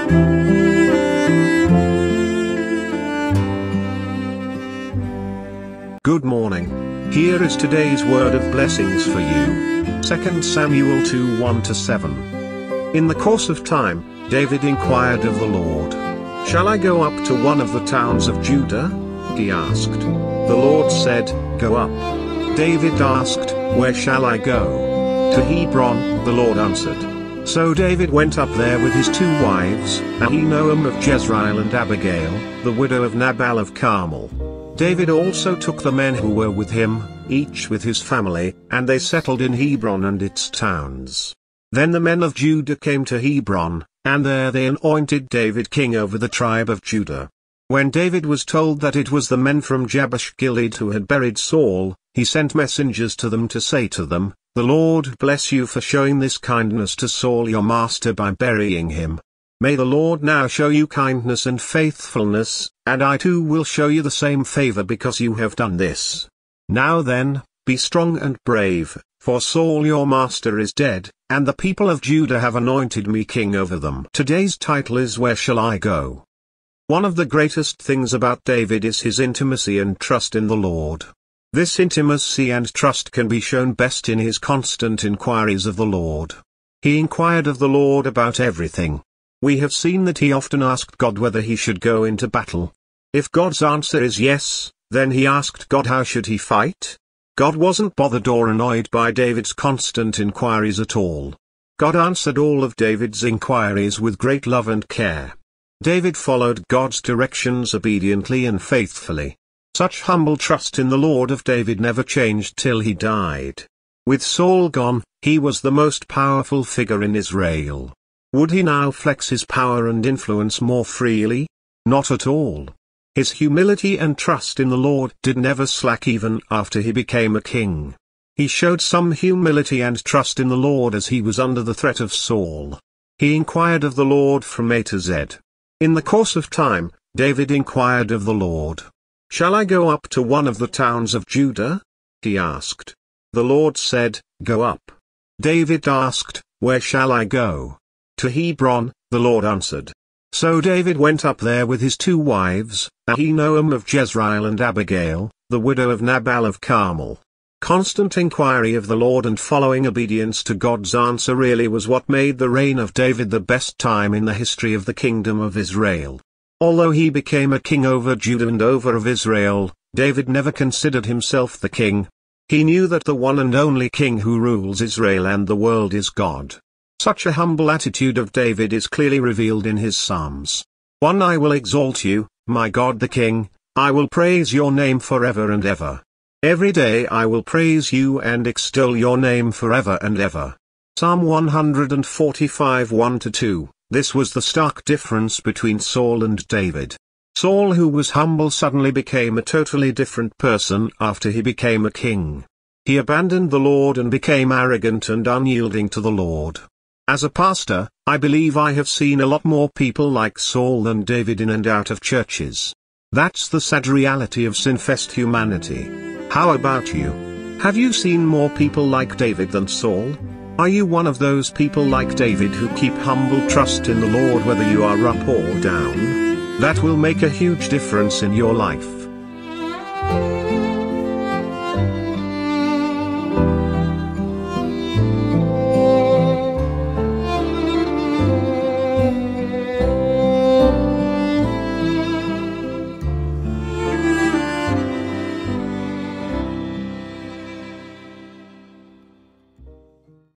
Good morning. Here is today's word of blessings for you. 2 Samuel 2:1-7. In the course of time, David inquired of the Lord. "Shall I go up to one of the towns of Judah?" he asked. The Lord said, "Go up." David asked, "Where shall I go?" "To Hebron," the Lord answered. So David went up there with his 2 wives, Ahinoam of Jezreel and Abigail, the widow of Nabal of Carmel. David also took the men who were with him, each with his family, and they settled in Hebron and its towns. Then the men of Judah came to Hebron, and there they anointed David king over the tribe of Judah. When David was told that it was the men from Jabesh Gilead who had buried Saul, he sent messengers to them to say to them, "The Lord bless you for showing this kindness to Saul your master by burying him. May the Lord now show you kindness and faithfulness, and I too will show you the same favor because you have done this. Now then, be strong and brave, for Saul your master is dead, and the people of Judah have anointed me king over them." Today's title is "Where Shall I Go?" One of the greatest things about David is his intimacy and trust in the Lord. This intimacy and trust can be shown best in his constant inquiries of the Lord. He inquired of the Lord about everything. We have seen that he often asked God whether he should go into battle. If God's answer is yes, then he asked God how should he fight? God wasn't bothered or annoyed by David's constant inquiries at all. God answered all of David's inquiries with great love and care. David followed God's directions obediently and faithfully. Such humble trust in the Lord of David never changed till he died. With Saul gone, he was the most powerful figure in Israel. Would he now flex his power and influence more freely? Not at all. His humility and trust in the Lord did never slack even after he became a king. He showed some humility and trust in the Lord as he was under the threat of Saul. He inquired of the Lord from A to Z. In the course of time, David inquired of the Lord. "Shall I go up to one of the towns of Judah?" he asked. The Lord said, "Go up." David asked, "Where shall I go?" "To Hebron," the Lord answered. So David went up there with his 2 wives, Ahinoam of Jezreel and Abigail, the widow of Nabal of Carmel. Constant inquiry of the Lord and following obedience to God's answer really was what made the reign of David the best time in the history of the kingdom of Israel. Although he became a king over Judah and over of Israel, David never considered himself the king. He knew that the one and only king who rules Israel and the world is God. Such a humble attitude of David is clearly revealed in his Psalms. 1 I will exalt you, my God the King, I will praise your name forever and ever. Every day I will praise you and extol your name forever and ever. Psalm 145 1-2. This was the stark difference between Saul and David. Saul, who was humble, suddenly became a totally different person after he became a king. He abandoned the Lord and became arrogant and unyielding to the Lord. As a pastor, I believe I have seen a lot more people like Saul than David in and out of churches. That's the sad reality of sin-fest humanity. How about you? Have you seen more people like David than Saul? Are you one of those people like David who keep humble trust in the Lord whether you are up or down? That will make a huge difference in your life.